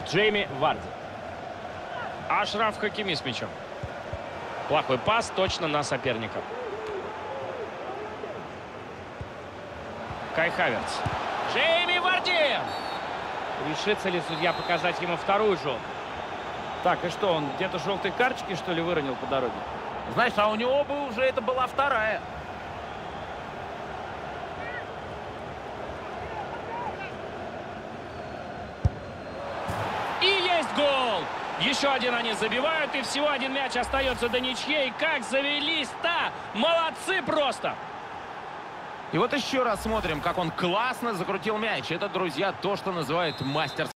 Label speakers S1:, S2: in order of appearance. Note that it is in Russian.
S1: Джейми Варди.
S2: Ашраф Хакими с мячом. Плохой пас, точно на соперника. Кай Хаверц. Джейми Варди!
S1: Решится ли судья показать ему вторую желтую? Так, и что, он где-то желтые карточки, что ли, выронил по дороге?
S3: Знаешь, а у него бы уже это была вторая.
S2: И есть гол! Еще один они забивают, и всего один мяч остается до ничьей. Как завелись-то! Молодцы просто!
S3: И вот еще раз смотрим, как он классно закрутил мяч. Это, друзья, то, что называют мастерством.